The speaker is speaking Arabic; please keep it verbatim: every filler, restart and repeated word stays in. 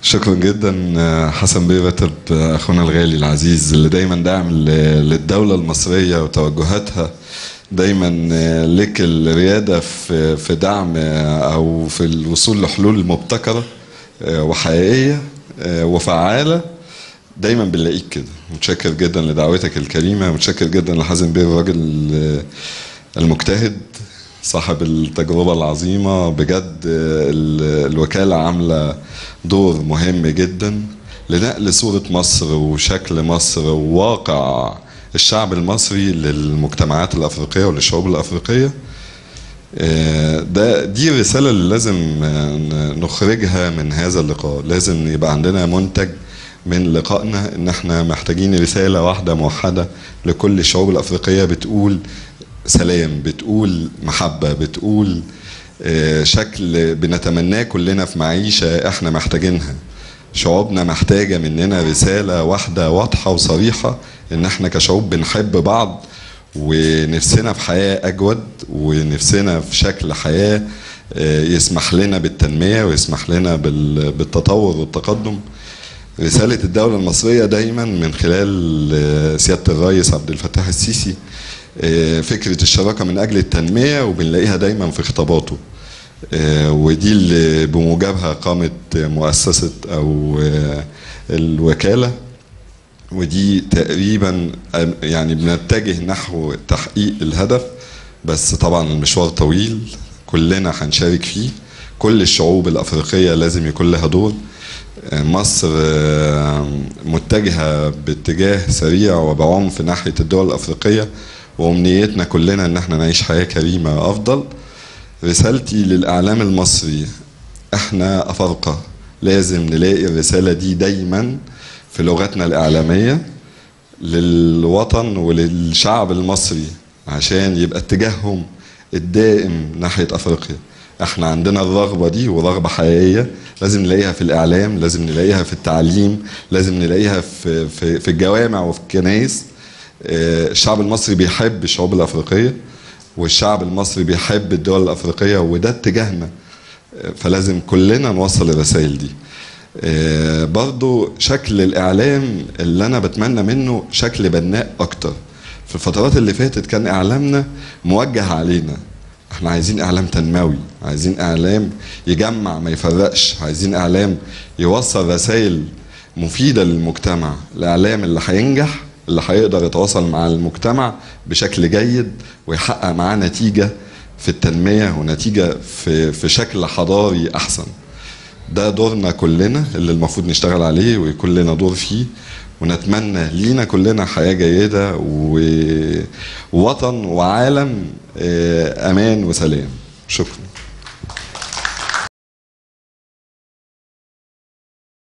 شكرا جدا حسن بيه راتب اخونا الغالي العزيز اللي دايما داعم للدولة المصرية وتوجهاتها. دايما لك الريادة في في دعم او في الوصول لحلول مبتكرة وحقيقية وفعالة. دايما بنلاقيك كده. متشكر جدا لدعوتك الكريمة، متشكر جدا لحسن بيه الراجل المجتهد صاحب التجربة العظيمة. بجد الوكالة عاملة دور مهم جدا لنقل صورة مصر وشكل مصر وواقع الشعب المصري للمجتمعات الأفريقية وللشعوب الأفريقية. ده دي الرسالة اللي لازم نخرجها من هذا اللقاء. لازم يبقى عندنا منتج من لقائنا ان احنا محتاجين رسالة واحدة موحدة لكل الشعوب الأفريقية بتقول سلام، بتقول محبة، بتقول شكل بنتمناه كلنا في معيشة احنا محتاجينها. شعوبنا محتاجة مننا رسالة واحدة واضحة وصريحة ان احنا كشعوب بنحب بعض ونفسنا في حياة اجود ونفسنا في شكل حياة يسمح لنا بالتنمية ويسمح لنا بالتطور والتقدم. رسالة الدولة المصرية دايما من خلال سيادة الرئيس عبد الفتاح السيسي فكرة الشراكة من أجل التنمية، وبنلاقيها دايما في خطاباته، ودي اللي بموجبها قامت مؤسسة أو الوكالة. ودي تقريبا يعني بنتجه نحو تحقيق الهدف، بس طبعا المشوار طويل كلنا هنشارك فيه. كل الشعوب الأفريقية لازم يكون لها دور. مصر متجهة باتجاه سريع وبعنف ناحية الدول الأفريقية، وأمنيتنا كلنا ان احنا نعيش حياة كريمة افضل. رسالتي للاعلام المصري، احنا افارقة لازم نلاقي الرسالة دي دايما في لغتنا الاعلامية للوطن وللشعب المصري عشان يبقى اتجاههم الدائم ناحية افريقيا. احنا عندنا الرغبة دي ورغبة حقيقية، لازم نلاقيها في الاعلام، لازم نلاقيها في التعليم، لازم نلاقيها في في, في الجوامع وفي الكنائس. الشعب المصري بيحب الشعوب الأفريقية والشعب المصري بيحب الدول الأفريقية، وده اتجاهنا. فلازم كلنا نوصل الرسائل دي. برضو شكل الإعلام اللي أنا بتمنى منه شكل بناء أكتر. في الفترات اللي فاتت كان إعلامنا موجه علينا، احنا عايزين إعلام تنموي، عايزين إعلام يجمع ما يفرقش، عايزين إعلام يوصل رسائل مفيدة للمجتمع. الإعلام اللي هينجح اللي هيقدر يتواصل مع المجتمع بشكل جيد ويحقق معاه نتيجة في التنمية ونتيجة في في شكل حضاري أحسن. ده دورنا كلنا اللي المفروض نشتغل عليه ويكون لنا دور فيه، ونتمنى لينا كلنا حياة جيدة ووطن وعالم أمان وسلام. شكرا.